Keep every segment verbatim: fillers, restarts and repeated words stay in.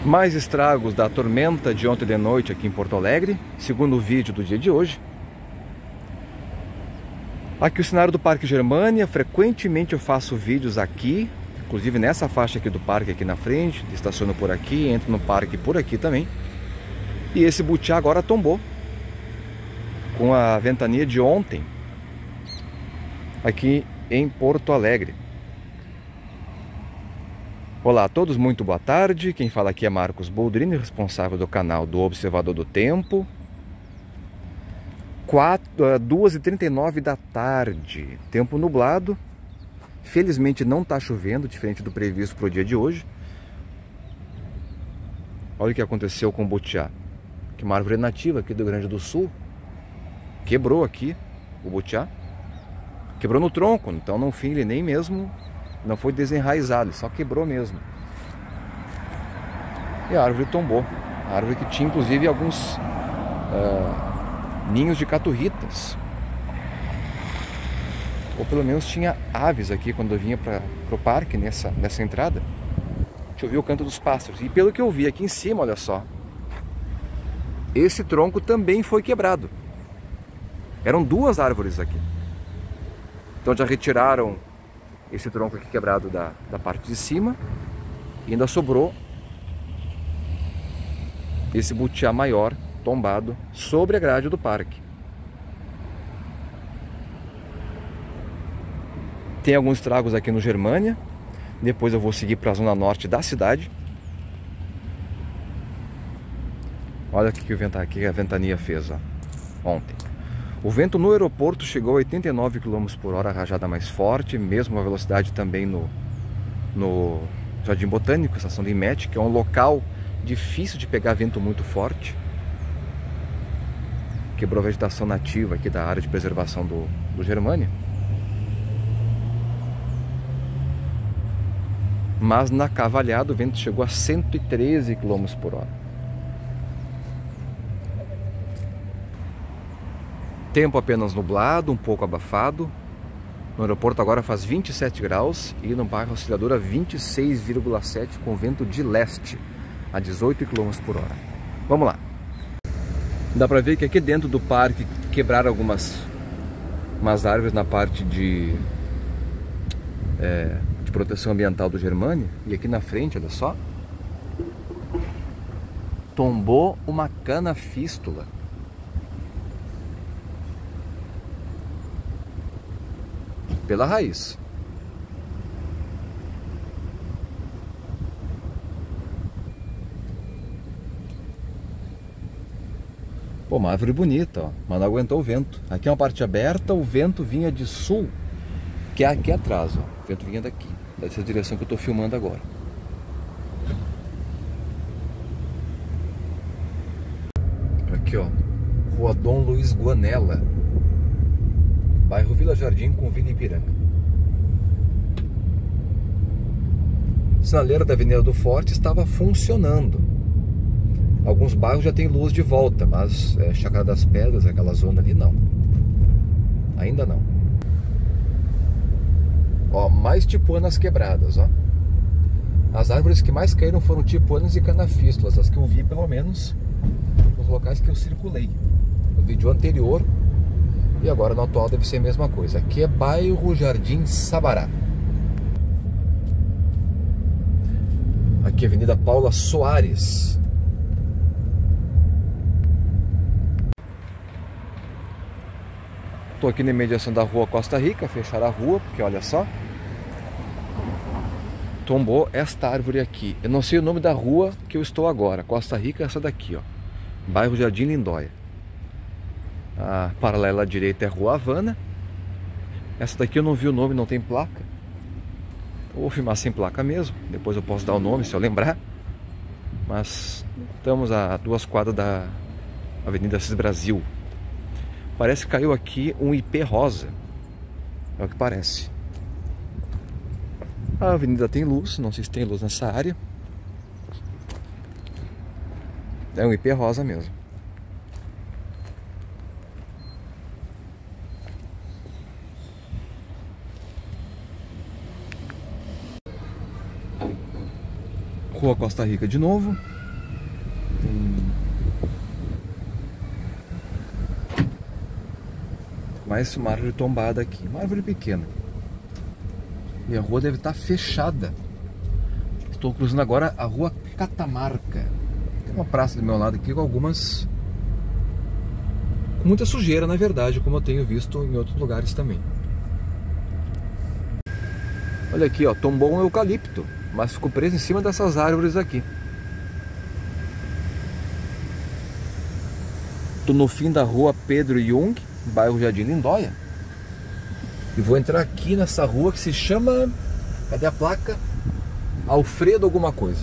Mais estragos da tormenta de ontem de noite aqui em Porto Alegre, segundo o vídeo do dia de hoje. Aqui o cenário do Parque Germânia. Frequentemente eu faço vídeos aqui, inclusive nessa faixa aqui do parque aqui na frente. Estaciono por aqui, entro no parque por aqui também. E esse butiá agora tombou com a ventania de ontem aqui em Porto Alegre. Olá a todos, muito boa tarde. Quem fala aqui é Marcos Boldrini, responsável do canal do Observador do Tempo. duas e trinta e nove da tarde, tempo nublado. Felizmente não está chovendo, diferente do previsto para o dia de hoje. Olha o que aconteceu com o butiá, que é uma árvore nativa aqui do Rio Grande do Sul. Quebrou aqui o butiá, quebrou no tronco, então no fim ele nem mesmo não foi desenraizado, ele só quebrou mesmo. E a árvore tombou. A árvore que tinha inclusive alguns uh, ninhos de caturritas. Ou pelo menos tinha aves aqui quando eu vinha para o parque, nessa, nessa entrada. A gente ouvia o canto dos pássaros. E pelo que eu vi aqui em cima, olha só, esse tronco também foi quebrado. Eram duas árvores aqui. Então já retiraram esse tronco aqui quebrado da, da parte de cima. E ainda sobrou esse butiá maior tombado sobre a grade do parque. Tem alguns estragos aqui no Germânia. Depois eu vou seguir para a zona norte da cidade. Olha o que, o venta, que a ventania fez ó, ontem. O vento no aeroporto chegou a oitenta e nove quilômetros por hora, a rajada mais forte. Mesmo a velocidade também no, no Jardim Botânico, estação de Imet, que é um local difícil de pegar vento muito forte. Quebrou a vegetação nativa aqui da área de preservação do, do Germânia. Mas na Cavalhada o vento chegou a cento e treze quilômetros por hora. Tempo apenas nublado, um pouco abafado. No aeroporto agora faz vinte e sete graus e no bairro Auxiliadora vinte e seis vírgula sete, com vento de leste a dezoito quilômetros por hora. Vamos lá. Dá pra ver que aqui dentro do parque quebraram algumas umas árvores na parte de, é, de proteção ambiental do Germânia. E aqui na frente, olha só, tombou uma cana fístula. Pela raiz. Pô, uma árvore bonita, ó, mas não aguentou o vento. Aqui é uma parte aberta, o vento vinha de sul, que é aqui atrás, ó. O vento vinha daqui, dessa direção que eu tô filmando agora. Aqui, ó, Rua Dom Luiz Guanella, bairro Vila Jardim com Vila Ipiranga. A sinaleira da Avenida do Forte estava funcionando. Alguns bairros já tem luz de volta, mas é, Chácara das Pedras, aquela zona ali, não. Ainda não. Ó, mais tipuanas quebradas, ó. As árvores que mais caíram foram tipuanas e canafístulas, as que eu vi pelo menos nos locais que eu circulei. No vídeo anterior. E agora no atual deve ser a mesma coisa. Aqui é bairro Jardim Sabará. Aqui é Avenida Paula Soares. Estou aqui na imediação da rua Costa Rica. Fecharam a rua, porque olha só, tombou esta árvore aqui. Eu não sei o nome da rua que eu estou agora. Costa Rica é essa daqui, ó. Bairro Jardim Lindóia. A paralela à direita é Rua Havana. Essa daqui eu não vi o nome, não tem placa. Eu vou filmar sem placa mesmo. Depois eu posso dar o nome se eu lembrar. Mas estamos a duas quadras da Avenida Assis Brasil. Parece que caiu aqui um I P rosa. É o que parece. A avenida tem luz, não sei se tem luz nessa área. É um I P rosa mesmo. Rua Costa Rica de novo. mais uma árvore tombada aqui, uma árvore pequena. E a rua deve estar fechada. Estou cruzando agora a rua Catamarca. Tem uma praça do meu lado aqui com algumas... com muita sujeira, na verdade, como eu tenho visto em outros lugares também. Olha aqui, ó, tombou um eucalipto, mas ficou preso em cima dessas árvores aqui. Estou no fim da rua Pedro Jung, bairro Jardim Lindóia. E vou entrar aqui nessa rua que se chama... cadê a placa? Alfredo alguma coisa.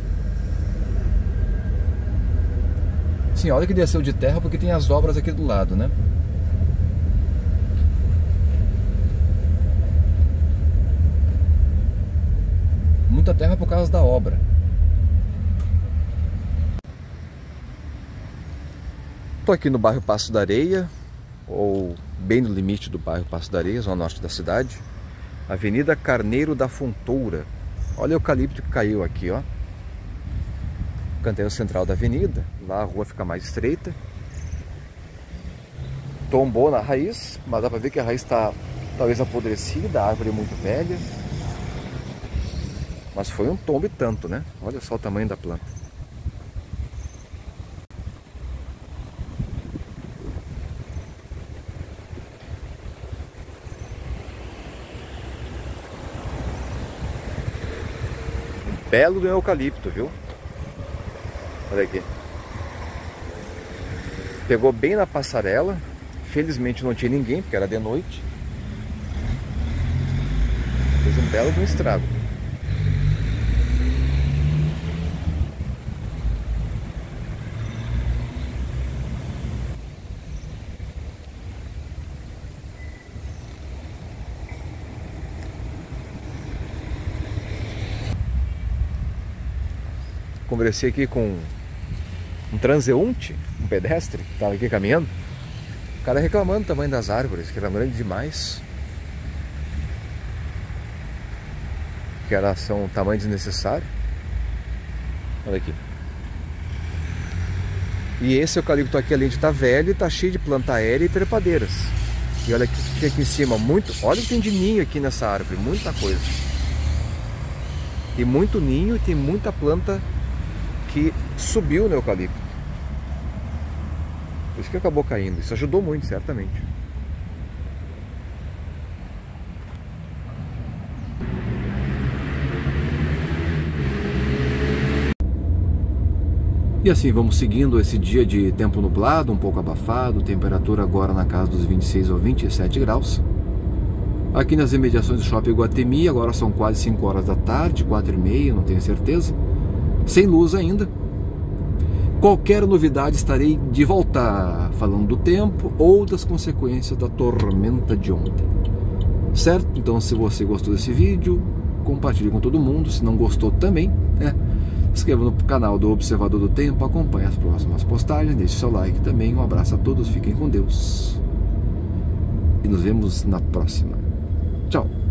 Sim, olha que desceu de terra porque tem as obras aqui do lado, né? Muita terra por causa da obra. Estou aqui no bairro Passo da Areia, ou bem no limite do bairro Passo da Areia, zona norte da cidade. Avenida Carneiro da Fontoura. Olha o eucalipto que caiu aqui, ó. Canteiro central da avenida. Lá a rua fica mais estreita. Tombou na raiz, mas dá pra ver que a raiz está talvez apodrecida, a árvore é muito velha. Mas foi um tombo e tanto, né? Olha só o tamanho da planta. Belo do eucalipto, viu? Olha aqui. Pegou bem na passarela. Felizmente não tinha ninguém, porque era de noite. Fez um belo de um estrago. Conversei aqui com um transeunte, um pedestre que estava aqui caminhando. O cara reclamando do tamanho das árvores, que eram grandes demais, que elas são um tamanho desnecessário. Olha aqui. E esse eucalipto aqui, além de estar velho, está cheio de planta aérea e trepadeiras. E olha aqui, que aqui em cima, muito, olha o que tem de ninho aqui nessa árvore, muita coisa. Tem muito ninho e tem muita planta que subiu no eucalipto. Por isso que acabou caindo. Isso ajudou muito, certamente. E assim vamos seguindo esse dia de tempo nublado, um pouco abafado, temperatura agora na casa dos vinte e seis ou vinte e sete graus. Aqui nas imediações do Shopping Iguatemi, agora são quase cinco horas da tarde, quatro e meia, não tenho certeza. Sem luz ainda. Qualquer novidade estarei de volta falando do tempo ou das consequências da tormenta de ontem. Certo? Então se você gostou desse vídeo, compartilhe com todo mundo. Se não gostou também, né? Se inscreva no canal do Observador do Tempo, acompanhe as próximas postagens, deixe seu like também. Um abraço a todos, fiquem com Deus. E nos vemos na próxima. Tchau!